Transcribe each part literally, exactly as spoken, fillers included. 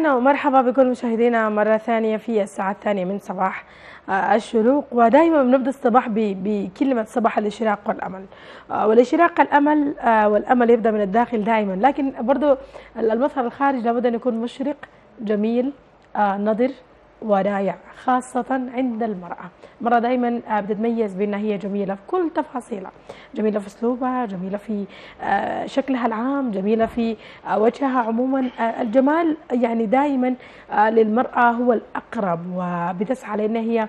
أهلا ومرحبا بكل مشاهدينا مرة ثانية في الساعة الثانية من صباح الشروق. ودائما بنبدأ الصباح بكلمة صباح الإشراق والأمل، والإشراق الأمل والأمل يبدأ من الداخل دائما، لكن برضو المظهر الخارج لابد أن يكون مشرق جميل نضر ورائع، خاصة عند المرأة. المرأة دائما بتتميز بأنها هي جميلة في كل تفاصيلها، جميلة في أسلوبها، جميلة في شكلها العام، جميلة في وجهها عموما. الجمال يعني دائما للمرأة هو الأقرب، وبتسعى لأنها هي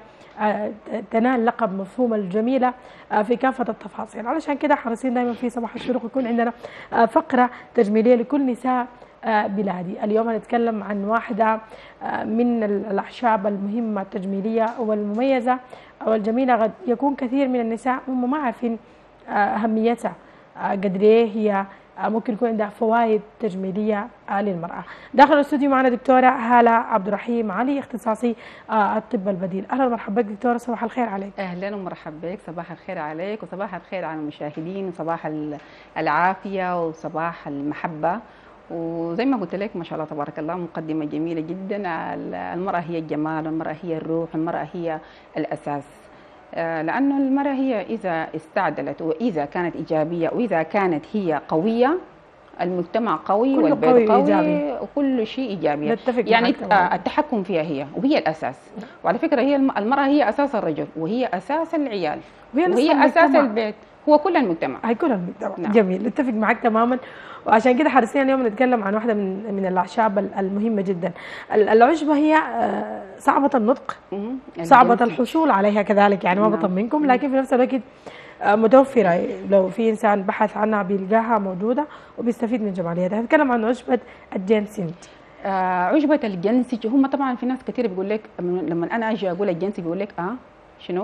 تنال لقب مفهوم الجميلة في كافة التفاصيل. علشان كده حريصين دائما في صباح الشروق يكون عندنا فقرة تجميلية لكل نساء بلادي. اليوم هنتكلم عن واحدة من الأعشاب المهمة التجميلية والمميزة والجميلة. قد يكون كثير من النساء هم ما عارفين أهميتها، قد ايه هي ممكن يكون عندها فوائد تجميلية للمرأة. داخل الاستوديو معنا دكتورة هالة عبد الرحيم علي، اختصاصي الطب البديل. أهلا ومرحبا بك دكتورة، صباح الخير عليك. أهلا ومرحبا بك، صباح الخير عليك وصباح الخير على المشاهدين، وصباح العافية وصباح المحبة. وزي ما قلت لك ما شاء الله تبارك الله مقدمة جميلة جدا. المرأة هي الجمال، المرأة هي الروح، المرأة هي الأساس، لأنه المرأة هي إذا استعدلت وإذا كانت إيجابية وإذا كانت هي قوية المجتمع قوي والبيت قوي, قوي وكل شيء إيجابي. يعني التحكم فيها هي وهي الأساس. وعلى فكرة هي المرأة هي أساس الرجل وهي أساس العيال وهي, وهي أساس البيت، هو كل المجتمع، هي كل المجتمع. نعم. جميل، نتفق معك تماما. وعشان كده حريصين اليوم نتكلم عن واحده من من الاعشاب المهمه جدا. العشبه هي صعبه النطق، صعبه الحصول عليها كذلك، يعني ما بطمنكم، لكن في نفس الوقت متوفره. لو في انسان بحث عنها بيلقاها موجوده وبيستفيد من جماليتها. هنتكلم عن عشبه الجنسنج. آه عشبه الجنسج، هم طبعا في ناس كثير بيقول لك لما انا اجي اقول الجنسج بيقول لك اه شنو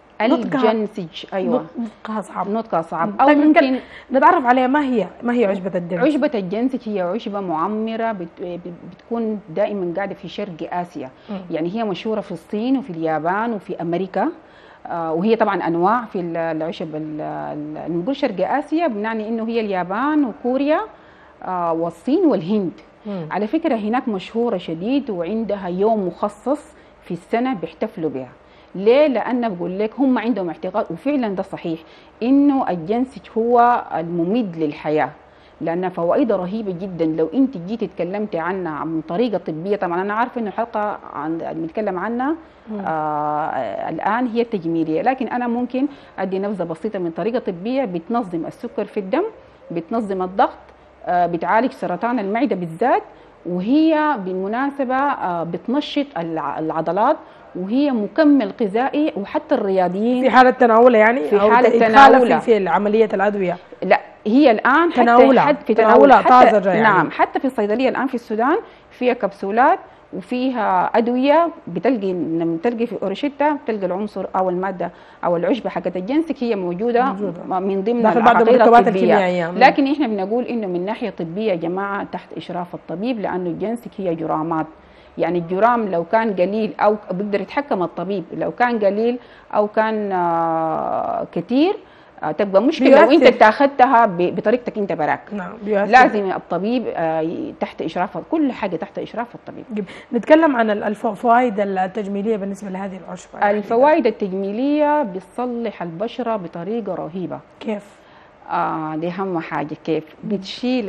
الجنسج. ايوه نطقها صعب، نطقها صعب. او طيب ممكن نتعرف عليها. ما هي ما هي عشبه الجنسج؟ عشبه الجنسج هي عشبه معمره بت... بتكون دائما قاعده في شرق اسيا. م. يعني هي مشهوره في الصين وفي اليابان وفي امريكا. آه وهي طبعا انواع في العشب. نقول شرق اسيا بنعني انه هي اليابان وكوريا آه والصين والهند. م. على فكره هناك مشهوره شديد وعندها يوم مخصص في السنه بيحتفلوا بها. ليه؟ لأن بقول لك هم عندهم اعتقاد، وفعلا ده صحيح، إنه الجنسج هو المميد للحياة، لأن فوائده رهيبة جدا. لو أنت جيتي تكلمتي عنها عن طريقة طبية، طبعا أنا عارفة إنه الحلقة عن بنتكلم عنها آه الآن هي التجميلية، لكن أنا ممكن أدي نبذة بسيطة من طريقة طبية بتنظم السكر في الدم، بتنظم الضغط، آه بتعالج سرطان المعدة بالذات، وهي بالمناسبة آه بتنشط العضلات، وهي مكمل غذائي. وحتى الرياضيين في حالة تناولها، يعني في حالة تناولها في عملية الأدوية. لا هي الآن تناولها حتى في تناولها طازجة يعني. نعم، حتى في الصيدلية الآن في السودان فيها كبسولات وفيها أدوية. بتلقي لما تلقي في أورشيتا بتلقي العنصر أو المادة أو العشبة حقت الجنسك هي موجودة, موجودة. من ضمن العقاقير الطبية. لكن إحنا بنقول إنه من ناحية طبية يا جماعة تحت إشراف الطبيب، لأنه الجنسك هي جرامات. يعني الجرام لو كان قليل او بيقدر يتحكم الطبيب، لو كان قليل او كان آه كثير آه تبقى مشكله لو انت اتاخذتها بطريقتك انت براك. نعم، لازم الطبيب آه تحت اشراف، كل حاجه تحت اشراف الطبيب. نتكلم عن الفوائد التجميليه بالنسبه لهذه العشبه. الفوائد التجميليه بتصلح البشره بطريقه رهيبه. كيف؟ آه دي أهم حاجة. كيف؟ بتشيل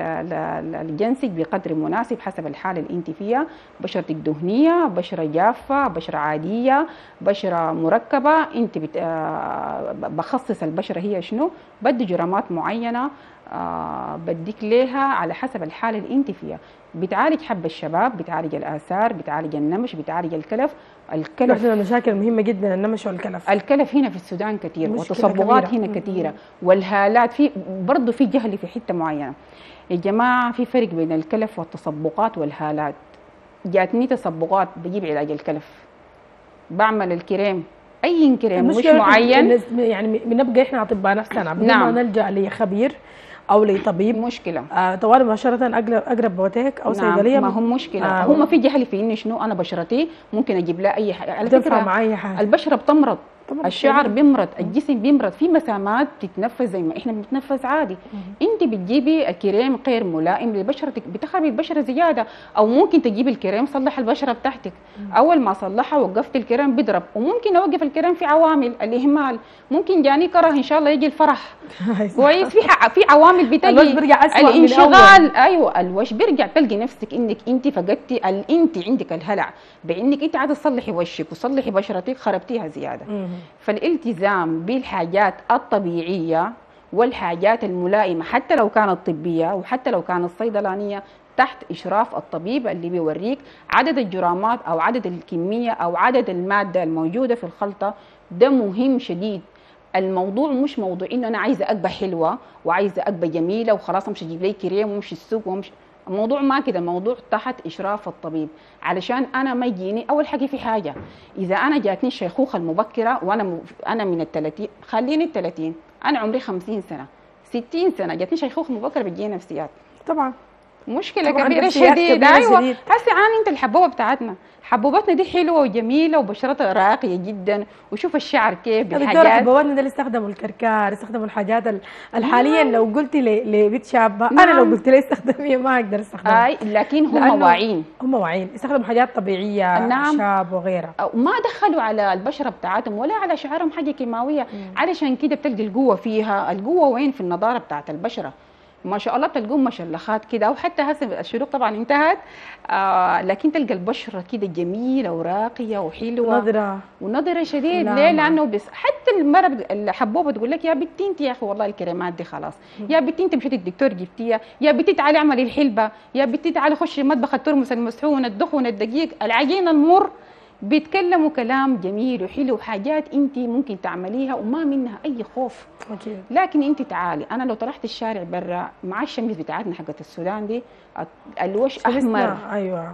الجنسج بقدر مناسب حسب الحالة اللي أنت فيها. بشرتك دهنية، بشرة جافة، بشرة عادية، بشرة مركبة. أنت بت... آه بخصص البشرة هي شنو؟ بدي جرامات معينة آه بديك ليها على حسب الحالة اللي أنت فيها. بتعالج حب الشباب، بتعالج الآثار، بتعالج النمش، بتعالج الكلف. الكلف من المشاكل مهمة جدا، النمش والكلف. الكلف هنا في السودان كثير، والتصبغات هنا كثيرة، والهالات في برضه في جهل في حتة معينة. يا جماعة في فرق بين الكلف والتصبغات والهالات. جاتني تصبغات بجيب علاج الكلف، بعمل الكريم أي كريم مش معين. يعني بنبقى إحنا أطباء نفسنا بدون ما نلجأ لخبير او لطبيب. مشكله آه طوالي مباشره اقرب اقرب بوتيك او نعم. صيدليه. ما هم مشكله آه هم في جهل في انه شنو انا بشرتي ممكن اجيب لها اي حاجه. على فكره معي حاجه البشره بتمرض الشعر بيمرض، الجسم بيمرض، في مسامات بتتنفس زي ما احنا بنتنفس عادي. انت بتجيبي الكريم غير ملائم لبشرتك، بتخربي البشره زياده، او ممكن تجيبي الكريم صلح البشره بتاعتك. اول ما صلحها وقفت الكريم بيضرب، وممكن اوقف الكريم في عوامل الاهمال، ممكن جاني كره ان شاء الله يجي الفرح كويس، في في عوامل بتجي الوش بيرجع اسوء الانشغال. ايوه الوش بيرجع، تلقي نفسك انك انت فقدتي، انت عندك الهلع بانك انت عايزه تصلحي وشك وتصلحي بشرتك، خربتيها زياده. فالالتزام بالحاجات الطبيعيه والحاجات الملائمه حتى لو كانت طبيه وحتى لو كانت صيدلانيه تحت اشراف الطبيب اللي بيوريك عدد الجرامات او عدد الكميه او عدد الماده الموجوده في الخلطه، ده مهم شديد. الموضوع مش موضوع انه انا عايزه ابقى حلوه وعايزه ابقى جميله وخلاص امشي اجيب لي كريم وامشي السوق وامشي، الموضوع ما كده، الموضوع تحت اشراف الطبيب. علشان انا ما يجيني اول حاجه في حاجه، اذا انا جاتني الشيخوخه المبكره وانا م... انا من الثلاثين، خليني الثلاثين، انا عمري خمسين سنه ستين سنه جاتني شيخوخه مبكره بتجيني نفسيات طبعا، مشكله كبيره شديده. ايوه هسه عاني انت الحبوبه بتاعتنا، حبوبتنا دي حلوه وجميله وبشرتها راقيه جدا، وشوف الشعر كيف بالحاجات. حبوبتنا ده اللي استخدموا الكركار، استخدموا الحاجات الحاليا. نعم. لو قلتي لبنت شابه، نعم. انا لو قلت لها استخدميها ما اقدر استخدمها. اي لكن هم واعيين، هم واعيين يستخدموا حاجات طبيعيه، نعم. شاب وغيرها، ما دخلوا على البشره بتاعتهم ولا على شعرهم حاجه كيماويه. مم. علشان كده بتلقي القوه فيها، القوه وين؟ في النضاره بتاعت البشره. ما شاء الله بتلقوهم مشلخات كده، وحتى هسه الشروق طبعا انتهت، آه لكن تلقى البشره كده جميله وراقيه وحلوه، نضره ونضره شديد. ليه؟ لانه بس حتى المره الحبوبه تقول لك يا بنتي انت يا اخي والله الكريمات دي خلاص، يا بنتي انت مشيتي الدكتور جبتيها، يا بنتي تعالي اعملي الحلبه، يا بنتي تعالي خشي مطبخ الترمس المسحون الدخن الدقيق العجين المر. بيتكلموا كلام جميل وحلو وحاجات انت ممكن تعمليها وما منها اي خوف. أكيد. لكن انت تعالي، انا لو طلعت الشارع برا مع الشمس بتاعتنا حقت السودان دي، الوش احمر، ايوه،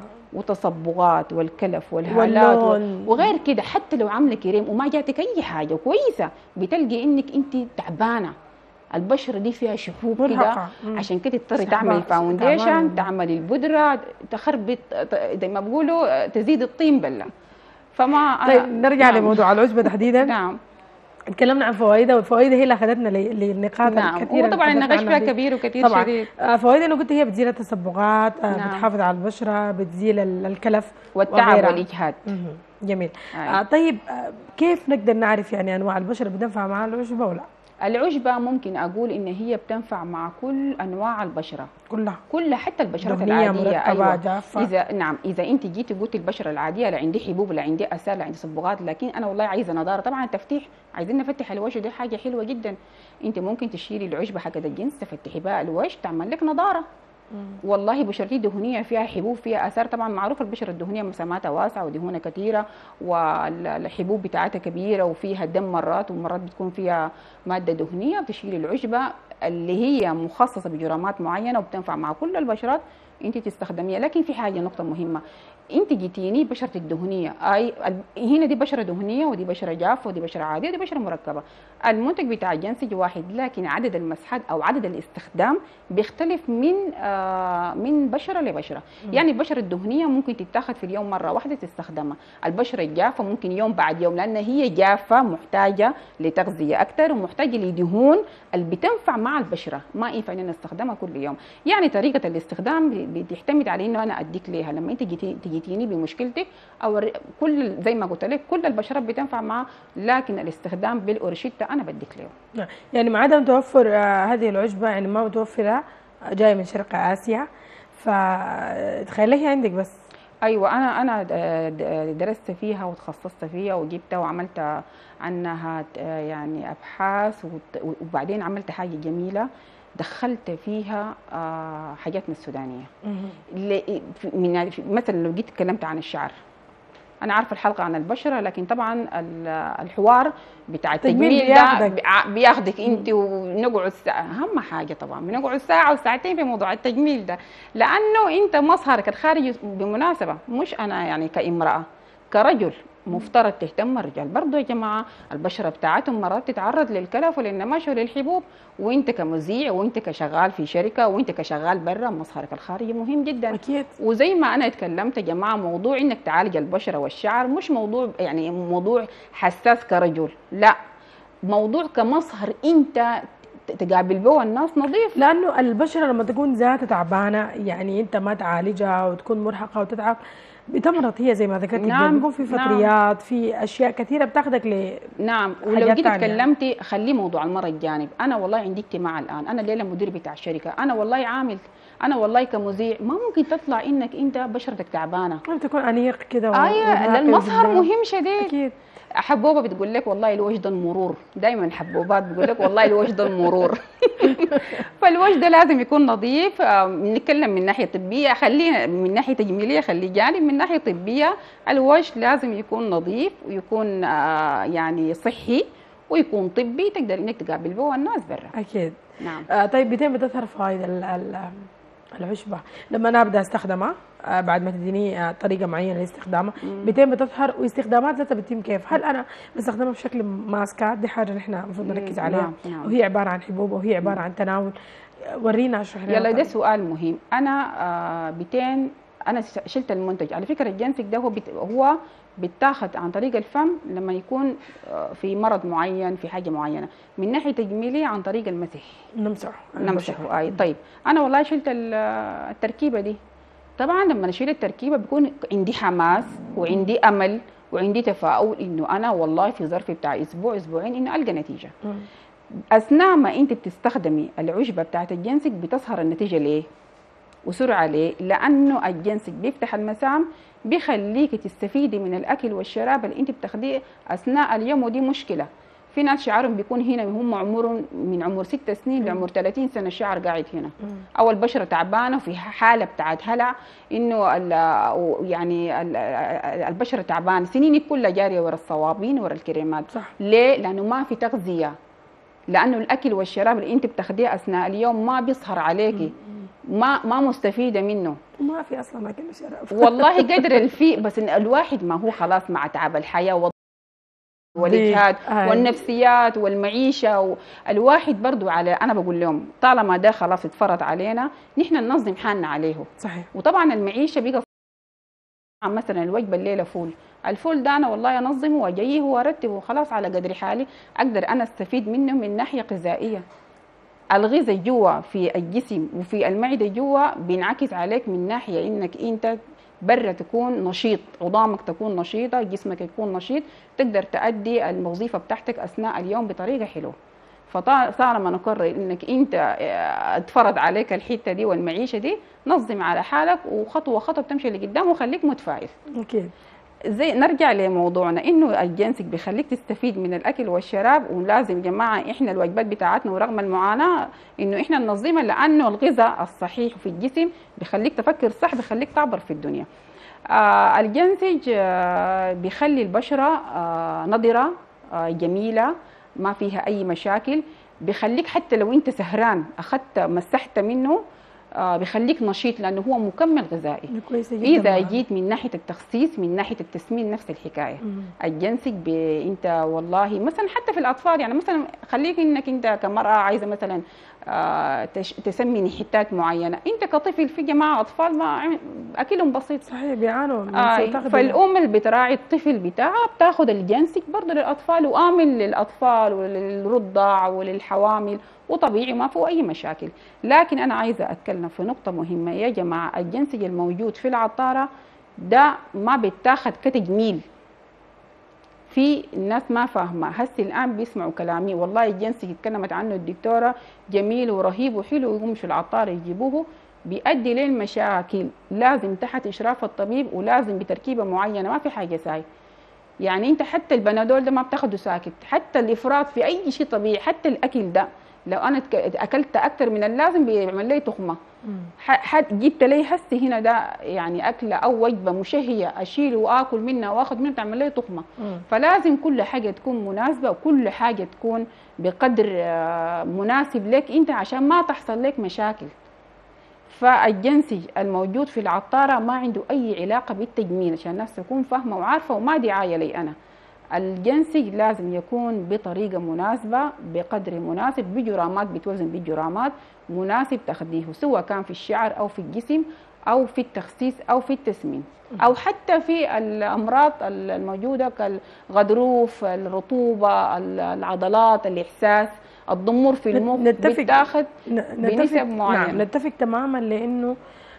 وتصبغات والكلف والهالات وغير كده، حتى لو عامله كريم وما جاتك اي حاجه كويسه بتلقي انك انت تعبانه، البشره دي فيها شحوب كده، عشان كده تضطري تعملي فاونديشن، تعملي البودره، تخربط زي ما بيقولوا، تزيد الطين بله. فما طيب نرجع نعم. لموضوع العشبه تحديدا. نعم، اتكلمنا عن فوائدها، والفوائد هي اللي اخذتنا للنقاط نعم. الكثيره. وطبعا النقاش فيها كبير وكثير طبعا. شديد. فوائدها انه قلت هي بتزيل التصبغات، نعم. بتحافظ على البشره، بتزيل الكلف والتعب والاجهاد. جميل. آه طيب كيف نقدر نعرف يعني انواع البشره بتنفع مع العشبه ولا؟ العشبة ممكن أقول إن هي بتنفع مع كل أنواع البشرة كلها كلها، حتى البشرة العادية. أيوة. جافة. إذا نعم إذا أنت جيتي قلتي البشرة العادية لا عندي حبوب لا عندي أسال لا عندي صبغات، لكن أنا والله عايزة نضارة، طبعا التفتيح عايزين نفتح الوجه، دي حاجة حلوة جدا. أنت ممكن تشيلي العشبة حقت الجنس تفتحي بها الوجه تعمل لك نضارة. والله بشرتي دهنيه فيها حبوب فيها اثار، طبعا معروف البشره الدهنيه مساماتها واسعه ودهونها كثيره والحبوب بتاعتها كبيره وفيها دم مرات، ومرات بتكون فيها ماده دهنيه، بتشيل العشبه اللي هي مخصصه بجرامات معينه وبتنفع مع كل البشرات انت تستخدميها. لكن في حاجه نقطه مهمه، انت جيتيني بشرتك دهنيه، اي هنا دي بشره دهنيه ودي بشره جافه ودي بشره عاديه ودي بشره مركبه، المنتج بتاع الجنسج واحد، لكن عدد المسحات او عدد الاستخدام بيختلف من آه من بشره لبشره. م. يعني البشره الدهنيه ممكن تتاخذ في اليوم مره واحده تستخدمها، البشره الجافه ممكن يوم بعد يوم، لان هي جافه محتاجه لتغذيه اكثر ومحتاجه لدهون اللي بتنفع مع البشره، ما ينفع ان نستخدمها كل يوم. يعني طريقه الاستخدام بتعتمد على انه انا اديك ليها، لما انت جيتي جيتيني بمشكلتك او كل زي ما قلت لك كل البشرات بتنفع معها، لكن الاستخدام بالاورشيتا انا بديك له. يعني مع عدم توفر آه هذه العشبه، يعني ما متوفره، جايه من شرق اسيا، فتخيلي هي عندك بس. ايوه انا انا درست فيها وتخصصت فيها وجبتها وعملت عنها يعني ابحاث، وبعدين عملت حاجه جميله دخلت فيها حاجاتنا السودانيه. من مثلا لو جيت اتكلمت عن الشعر، انا عارفه الحلقه عن البشره، لكن طبعا الحوار بتاع التجميل ده بياخدك انت ونقعد ساعه، اهم حاجه طبعا بنقعد ساعه وساعتين في موضوع التجميل ده، لانه انت مظهرك الخارجي بالمناسبه، مش انا يعني كامراه، كرجل مفترض تهتم الرجال برضه يا جماعه، البشره بتاعتهم مرات تتعرض للكلف وللنمش وللحبوب، وانت كمذيع وانت كشغال في شركه وانت كشغال برا مظهرك الخارجي مهم جدا اكيد. وزي ما انا اتكلمت يا جماعه، موضوع انك تعالج البشره والشعر مش موضوع يعني موضوع حساس كرجل، لا، موضوع كمظهر انت تقابل به الناس نظيف. لانه البشره لما تكون ذاتها تعبانه يعني انت ما تعالجها وتكون مرهقه وتتعب بتمرض هي زي ما ذكرتي. نعم بيكون في فطريات، نعم. في اشياء كثيره بتاخذك ل نعم. ولو جيت تكلمتي خليه موضوع المرض جانب، انا والله عندي اجتماع الان، انا ليله مدير بتاع الشركه، انا والله عامل، انا والله كمذيع ما ممكن تطلع انك انت بشرتك تعبانه، تكون انيق كده. ايوه المظهر مهم شديد. اكيد. حبوبه بتقول لك والله الوجه ده المرور، دائما حبوبات بتقول لك والله الوجه ده المرور. فالوجه ده لازم يكون نظيف. بنتكلم من ناحيه طبيه، خلينا من ناحيه تجميليه خليه جانب، من ناحيه طبيه الوجه لازم يكون نظيف ويكون يعني صحي ويكون طبي تقدر انك تقابل به الناس برا. اكيد. نعم. آه طيب بتين بتظهر فوائد العشبه لما انا ابدا استخدمها آه بعد ما تديني آه طريقه معينه لاستخدامها، بتين بتظهر واستخدامات ذاتها بتتم كيف؟ هل انا بستخدمها بشكل ماسكات؟ دي حاجه نحن المفروض نركز عليها. نعم. نعم. وهي عباره عن حبوب وهي عباره عن تناول. ورينا اشرح لنا. يلا ده سؤال مهم. انا آه بتين انا شلت المنتج على فكره. الجنسك ده هو بت... هو بيتاخد عن طريق الفم لما يكون في مرض معين في حاجه معينه، من ناحيه تجميليه عن طريق المسح نمسح نمسحه. اي طيب انا والله شلت التركيبه دي، طبعا لما اشيل التركيبه بيكون عندي حماس وعندي امل وعندي تفاؤل انه انا والله في ظرف بتاع اسبوع اسبوعين انه القى نتيجه. م. اثناء ما انت بتستخدمي العشبه بتاعت الجنسك بتظهر النتيجه ليه وسرعه ليه؟ لانه الجنسك بيفتح المسام، بيخليك تستفيدي من الاكل والشراب اللي انت بتاخديه اثناء اليوم، ودي مشكله. في ناس شعرهم بيكون هنا وهم عمرهم من عمر ست سنين لعمر ثلاثين سنه الشعر قاعد هنا، او البشره تعبانه وفي حاله بتاعت هلع انه يعني البشره تعبانه، سنينك كلها جاريه ورا الصوابين ورا الكريمات. صح. ليه؟ لانه ما في تغذيه، لانه الاكل والشراب اللي انت بتاخديه اثناء اليوم ما بيظهر عليكي، ما ما مستفيده منه، ما في اصلا اكل وشراب. والله قدر الفي بس إن الواحد ما هو خلاص مع تعب الحياه والاجهاد والنفسيات والمعيشه، الواحد برضو على انا بقول لهم طالما ده خلاص اتفرض علينا نحن ننظم حالنا عليه. صحيح. وطبعا المعيشه بقى مثلا الوجبه الليله فول، الفول ده انا والله انظمه واجيه وارتبه وخلاص على قدر حالي اقدر انا استفيد منه من ناحيه غذائيه. الغذاء جوا في الجسم وفي المعده جوا بينعكس عليك من ناحيه انك انت برا تكون نشيط، عظامك تكون نشيطه، جسمك يكون نشيط، تقدر تؤدي الوظيفه بتاعتك اثناء اليوم بطريقه حلوه. فطالما نقرر انك انت اتفرض عليك الحته دي والمعيشه دي، نظم على حالك وخطوه خطوه بتمشي لقدام وخليك متفائل. اوكي. زي نرجع لموضوعنا انه الجنسك بيخليك تستفيد من الاكل والشراب، ولازم يا جماعه احنا الوجبات بتاعتنا ورغم المعاناه انه احنا ننظمها، لانه الغذاء الصحيح في الجسم بيخليك تفكر صح، بيخليك تعبر في الدنيا. آه الجنسج آه بيخلي البشره آه نضره آه جميله ما فيها اي مشاكل، بيخليك حتى لو انت سهران اخذت مسحت منه آه بيخليك نشيط لانه هو مكمل غذائي. اذا جيت من ناحيه التخسيس من ناحيه التسمين نفس الحكايه. مم. الجنسك انت والله مثلا حتى في الاطفال، يعني مثلا خليك انك انت كمراه عايزه مثلا آه تسمي حتات معينه، انت كطفل في جماعه اطفال ما اكلهم بسيط. صحيح بيعانوا من آه فالام اللي بتراعي الطفل بتاعها بتاخذ الجنسك برضه للاطفال، وامن للاطفال وللرضع وللحوامل، وطبيعي ما فيه اي مشاكل. لكن انا عايزه اتكلم في نقطه مهمه يا جماعه، الجنسج الموجود في العطاره ده ما بيتاخد كتجميل. في الناس ما فاهمه، هسه الان بيسمعوا كلامي والله الجنسج اتكلمت عنه الدكتوره جميل ورهيب وحلو، ويقوموا العطار يجيبوه بيؤدي للمشاكل. لازم تحت اشراف الطبيب ولازم بتركيبه معينه، ما في حاجه ساي. يعني انت حتى البنادول ده ما بتاخده ساكت، حتى الافراط في اي شيء طبيعي، حتى الاكل ده لو انا اكلت اكثر من اللازم بيعمل لي تخمه. حد جبت لي هسه هنا ده يعني اكله او وجبه مشهيه اشيل واكل منها واخذ منها تعمل لي تخمه. فلازم كل حاجه تكون مناسبه وكل حاجه تكون بقدر مناسب لك انت عشان ما تحصل لك مشاكل. فالجنسج الموجود في العطاره ما عنده اي علاقه بالتجميل، عشان الناس تكون فاهمه وعارفه، وما دعايه لي انا. الجنسج لازم يكون بطريقه مناسبه، بقدر مناسب، بجرامات، بتوزن بجرامات مناسب تاخديه، سواء كان في الشعر او في الجسم او في التخسيس او في التسمين او حتى في الامراض الموجوده كالغضروف، الرطوبه، العضلات، الاحساس، الضمور في المخ، بتاخد بنسب معينه. نعم، نتفق تماما، لانه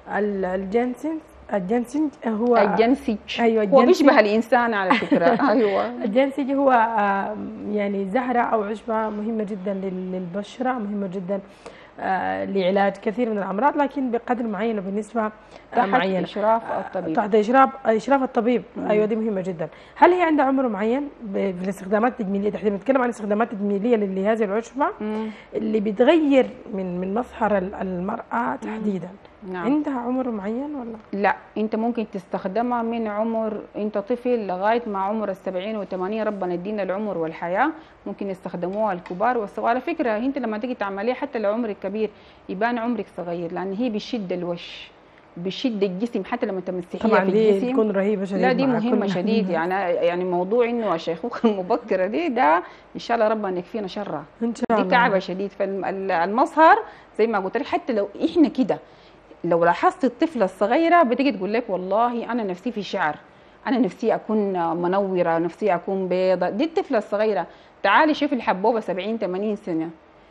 الجنسج الجنسج هو الجنسج ايوه هو بيشبه الانسان على فكره. ايوه الجنسج هو يعني زهره او عشبه مهمه جدا للبشره، مهمه جدا لعلاج كثير من الامراض، لكن بقدر معين وبنسبه معينه، تحت اشراف الطبيب. تحت اشراف اشراف الطبيب. مم. ايوه دي مهمه جدا. هل هي عندها عمر معين في الاستخدامات التجميليه؟ تحديدا بنتكلم عن الاستخدامات التجميليه لهذه العشبه اللي بتغير من من مظهر المراه تحديدا. نعم. عندها عمر معين ولا؟ لا، انت ممكن تستخدمها من عمر انت طفل لغايه مع عمر السبعين والثمانين، ربنا يدينا العمر والحياه، ممكن يستخدموها الكبار والصغار. على فكره انت لما تيجي تعمليها حتى لو عمرك كبير يبان عمرك صغير، لان هي بشد الوش، بشد الجسم، حتى لما تمسحيها في الجسم تكون رهيبه شديد. لا دي مهمه شديد يعني. يعني موضوع انه الشيخوخه المبكره دي ده ان شاء الله ربنا يكفينا شرها، ان شاء الله. دي كعبه شديد. فالمظهر زي ما قلت لك، حتى لو احنا كده، لو لاحظت الطفله الصغيره بتيجي تقول لك والله انا نفسي في شعر، انا نفسي اكون منوره، نفسي اكون بيضه. دي الطفله الصغيره. تعالي شوفي الحبوبه سبعين ثمانين سنه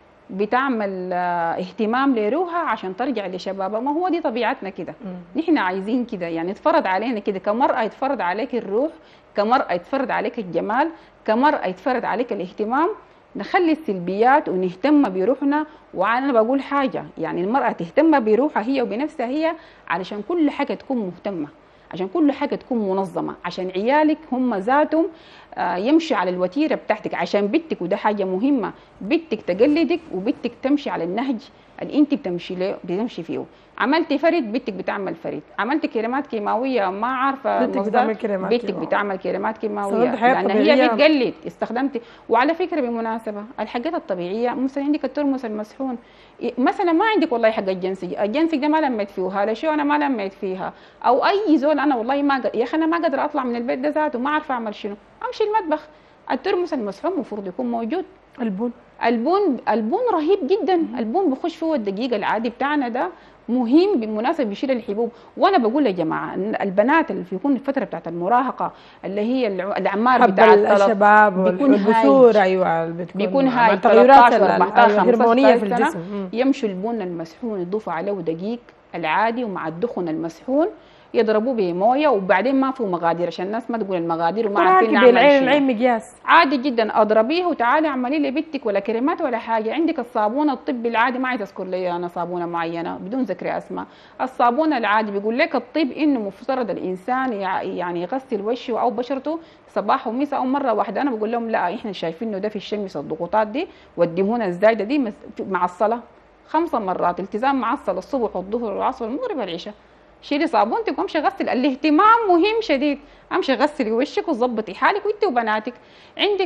بتعمل اهتمام لروحها عشان ترجع لشبابها. ما هو دي طبيعتنا كده، نحن عايزين كده يعني. يتفرض علينا كده كمرأة، يتفرض عليك الروح، كمرأة يتفرض عليك الجمال، كمرأة يتفرض عليك الاهتمام. نخلي السلبيات ونهتم بروحنا. وانا بقول حاجه يعني، المراه تهتم بروحها هي وبنفسها هي، علشان كل حاجه تكون مهتمه، عشان كل حاجه تكون منظمه، عشان عيالك هم ذاتهم يمشي على الوتيره بتاعتك، عشان بنتك، وده حاجه مهمه، بنتك تقلدك وبنتك تمشي على النهج اللي انت بتمشي له بتمشي فيه. عملتي فريد بنتك بتعمل فريد، عملتي كريمات كيماويه ما عارفه بنتك بتعمل كريمات بنتك بتعمل كريمات كيماويه، لان هي بتقلد. استخدمتي. وعلى فكره بالمناسبه الحاجات الطبيعيه، مثلا عندك الترمس المسحون مثلا، ما عندك والله حق الجنسج، الجنسج ده ما لميت فيه، هذا شو انا ما لميت فيها، او اي زول انا والله ما قد... يا اخي انا ما قادره اطلع من البيت ده ذاته، ما عارفه اعمل شنو، امشي المطبخ. الترمس المسحون المفروض يكون موجود. البون البون البون رهيب جدا. البون بخش فيه الدقيق العادي بتاعنا ده، مهم بالمناسبه بيشيل الحبوب. وانا بقول يا جماعه البنات اللي بيكون الفتره بتاعت المراهقه اللي هي الاعمار بتاعت الشباب والبثور، ايوه بيكون هاي التغيرات الهرمونيه في الجسم، يمشوا البن المسحون يضيفوا عليه دقيق العادي ومع الدخن المسحون يضربوه بمويه، وبعدين ما فيه مغادير عشان الناس ما تقول المغادير وما عارفين نعمل العين العين مقياس عادي جدا. اضربيه وتعالي اعملي لي بنتك ولا كريمات ولا حاجه. عندك الصابون الطبي العادي، ما عايز اذكر لي انا صابونه معينه بدون ذكر اسماء. الصابون العادي بيقول لك الطب انه مفترض الانسان يعني يغسل وشه او بشرته صباح ومساء او مره واحده. انا بقول لهم لا، احنا شايفين انه ده في الشمس الضغوطات دي والدهون الزايده دي مع الصلاه خمس مرات التزام مع الصلاه الصبح والظهر والعصر والمغرب والعشاء. شيلي صابونتك وامشي غسل. الاهتمام مهم شديد. امشي غسلي وشك وظبطي حالك وانت وبناتك. عندك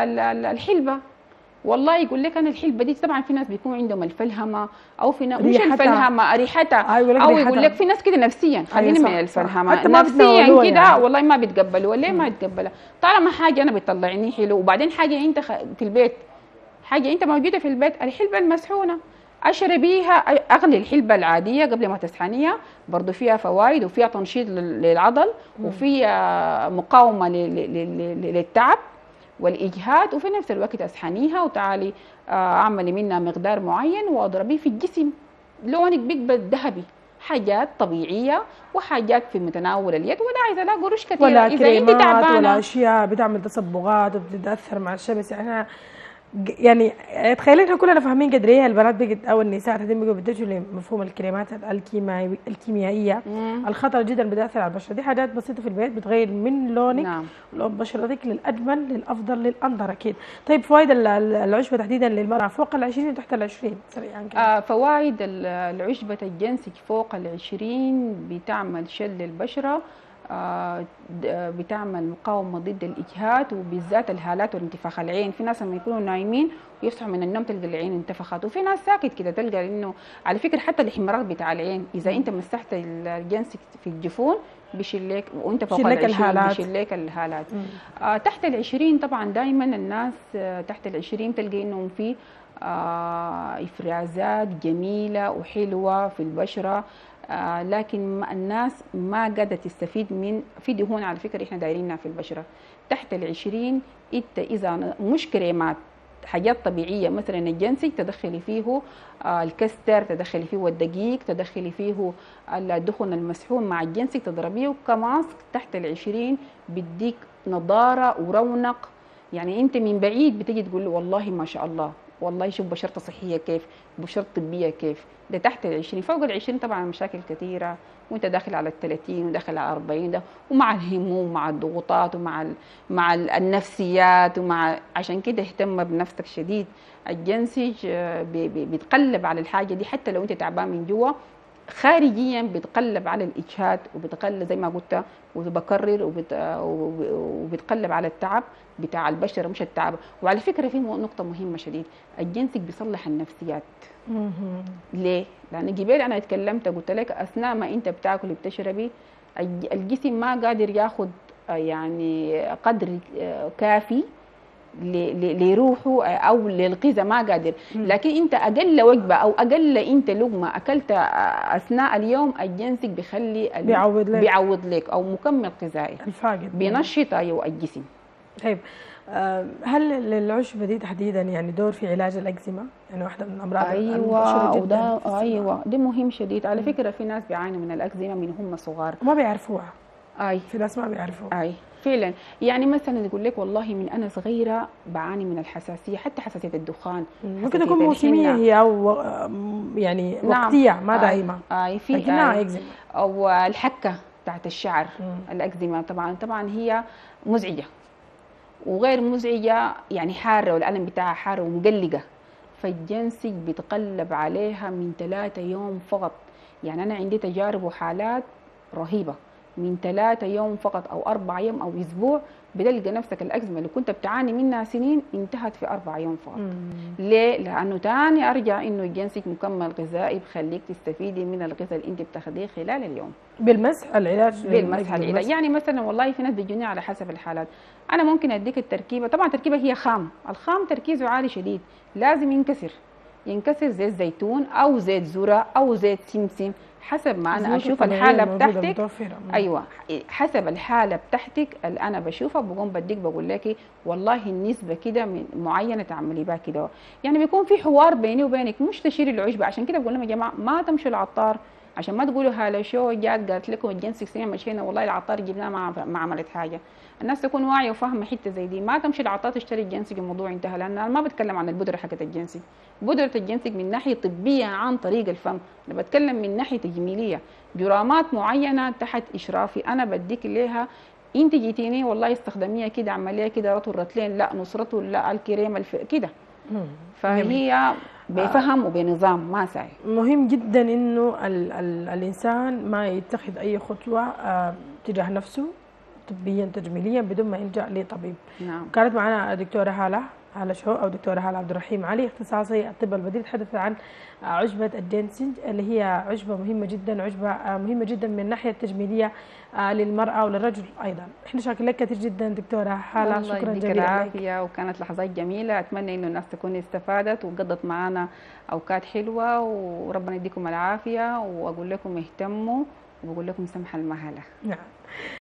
الحلبه، والله يقول لك انا الحلبه دي، طبعا في ناس بيكون عندهم الفلهمه او في ناس مش الفلهمه ريحتها، او يقول لك في ناس كده نفسيا، خليني من الفلهمه نفسيا كده يعني. والله ما بيتقبلوا. ليه ما يتقبلها؟ طالما حاجه انا بتطلعني حلو، وبعدين حاجه انت في البيت، حاجه انت موجوده في البيت، الحلبه المسحونه اشربيها. اغلي الحلبه العاديه قبل ما تسخنيها، برضه فيها فوائد وفيها تنشيط للعضل وفيها مقاومه للتعب والاجهاد، وفي نفس الوقت اسخنيها وتعالي اعملي منها مقدار معين واضربيه في الجسم، لونك بيقبل ذهبي. حاجات طبيعيه وحاجات في متناول اليد، ولا عايزه لا قروش كثيره. ولا اذا انت تعبانه ولا اشياء بتعمل تصبغات وبتتاثر مع الشمس. يعني يعني تخيلي احنا كلنا فاهمين قدر ايه البنات بقت او النساء تهتم بقوا بيتجهوا لمفهوم الكريمات الكيميائيه الكيميائيه الخطر جدا بتاثر على البشره. دي حاجات بسيطه في البيت بتغير من لونك نعم. لون بشرتك للاجمل للافضل للانظر اكيد. طيب فوائد العشبه تحديدا للمراه فوق العشرين وتحت العشرين سريعا كده. آه فوائد العشبه الجنسج فوق العشرين بتعمل شل البشره، آه، د- بتعمل مقاومه ضد الاجهاد، وبالذات الهالات والانتفاخ العين. في ناس لما يكونوا نايمين ويصحوا من النوم تلقى العين انتفخت، وفي ناس ساكت كده تلقى انه على فكره حتى الاحمرار بتاع العين اذا انت مسحت الجنس في الجفون بيشيل لك، وانت فوق بيشيل لك العشرين الهالات. بيشيل لك الهالات. مم. آه تحت العشرين طبعا دائما الناس آه تحت العشرين تلقى انهم في آه افرازات جميله وحلوه في البشره، آه لكن ما- الناس ما قادره تستفيد من في دهون على فكره احنا دايرينها في البشره. تحت العشرين انت اذا ن- مش كريمات، حاجات طبيعيه مثلا الجنسج تدخلي فيه آه الكستر، تدخلي فيه الدقيق، تدخلي فيه الدخن المسحون مع الجنسج تضربيه كماسك تحت العشرين، بيديك نضاره ورونق. يعني انت من بعيد بتيجي تقول له والله ما شاء الله، والله شوف بشرته صحيه كيف، بشرته طبيه كيف. ده تحت العشرين. فوق العشرين طبعا مشاكل كثيره، وانت داخل على الثلاثين وداخل على الأربعين ده، ومع الهموم ومع الضغوطات ومع ال... مع ال- النفسيات ومع، عشان كده اهتم بنفسك شديد. الجنسج آه، بي- بي- بيتقلب على الحاجه دي، حتى لو انت تعبان من جوا خارجيا بيتقلب على الاجهاد، وبيتقلب زي ما قلت وبكرر وبت... وب- وبيتقلب على التعب بتاع البشره مش التعب. وعلى فكره في نقطه مهمه شديد، الجنسج بيصلح النفسيات. مم. ليه؟ لان جبال انا اتكلمت قلت لك اثناء ما انت بتاكلي بتشربي الج- الجسم ما قادر ياخد آه، يعني قدر آه، كافي ل- ل- لروحه او للغذاء، ما قادر. مم. لكن انت اقل وجبه او اقل انت لقمه اكلتها اثناء اليوم الجنسك بيخلي ال- بيعوض لك بيعوض لك او مكمل غذائي الفاقد. بينشط ايوه الجسم. طيب، آه، هل للعشبة دي تحديدا يعني دور في علاج الأكزيما؟ يعني واحدة من الأمراض المنتشرة ايوه جدا وده في الصباح. ايوه ده مهم شديد على مم. فكره. في ناس بيعانوا من الاكزيما من هم صغار. ما بيعرفوها، اي في ناس ما بيعرفوها. اي فعلا. يعني مثلا يقول لك والله من انا صغيره بعاني من الحساسيه، حتى حساسيه الدخان، ممكن حساسية تكون موسمية الحنة. هي أو آم، يعني نعم. وقتية ما آي. دائمة، اي في لكنها آي. أكزيما. او الحكه بتاعت الشعر. مم. الاكزيما طبعا طبعا هي مزعجه وغير مزعجه، يعني حاره والالم بتاعها حاره ومقلقه، فالجنسج بيتقلب عليها من ثلاثة يوم فقط. يعني انا عندي تجارب وحالات رهيبه من ثلاثة يوم فقط او أربعة يوم او اسبوع بتلقى نفسك الاكزيما اللي كنت بتعاني منها سنين انتهت في أربعة يوم فقط. مم. ليه؟ لانه تاني ارجع انه الجنسك مكمل غذائي بخليك تستفيدي من الغذاء اللي انت بتاخذيه خلال اليوم. بالمسح العلاج بالمسح العلاج. يعني مثلا والله في ناس بيجوني على حسب الحالات، انا ممكن اديك التركيبه، طبعا التركيبه هي خام، الخام تركيزه عالي شديد، لازم ينكسر ينكسر زيت زيتون او زيت ذره او زيت سمسم حسب ما انا اشوف الحاله بتاعتك. ايوه حسب الحاله بتاعتك اللي انا بشوفها بقوم بديك بقول لك والله النسبه كده من معينه تعملي بها كده. يعني بيكون في حوار بيني وبينك، مش تشيري العشبه. عشان كده بقول لهم يا جماعه ما تمشوا العطار، عشان ما تقولوا هلا شو جات قالت لكم الجنسك سنين مشينا والله العطار جبناه ما ما عملت حاجه. الناس تكون واعيه وفاهمه حته زي دي، ما تمشي العطار تشتري الجنسك الموضوع انتهى. لان انا ما بتكلم عن البودره حقت الجنسك، بودره الجنسك من ناحيه طبيه عن طريق الفم، انا بتكلم من ناحيه تجميليه، جرامات معينه تحت اشرافي انا بديك ليها. انت جيتيني والله استخدميها كده عمليه كده رطل رطلين، لا نصرته لا الكريم الف... كده. فهي بفهم وبنظام ما ساي. مهم جدا انه ال ال الانسان ما يتخذ اي خطوه آه تجاه نفسه طبيا تجميليا بدون ما يلجا لطبيب. نعم. كانت معنا دكتوره هاله هاله شو او دكتوره هاله عبد الرحيم علي، اختصاصي الطب البديل، تحدث عن عشبه الجنسج اللي هي عشبه مهمه جدا، عشبه آه مهمه جدا من الناحيه التجميليه آه للمراه وللرجل ايضا. احنا شاكرين لك كثير جدا دكتوره هاله، شكرا جزيلا العافيه، وكانت لحظات جميله، اتمنى انه الناس تكون استفادت وقضت معنا اوقات حلوه، وربنا يديكم العافيه، واقول لكم اهتموا، وبقول لكم سمح المهله. نعم.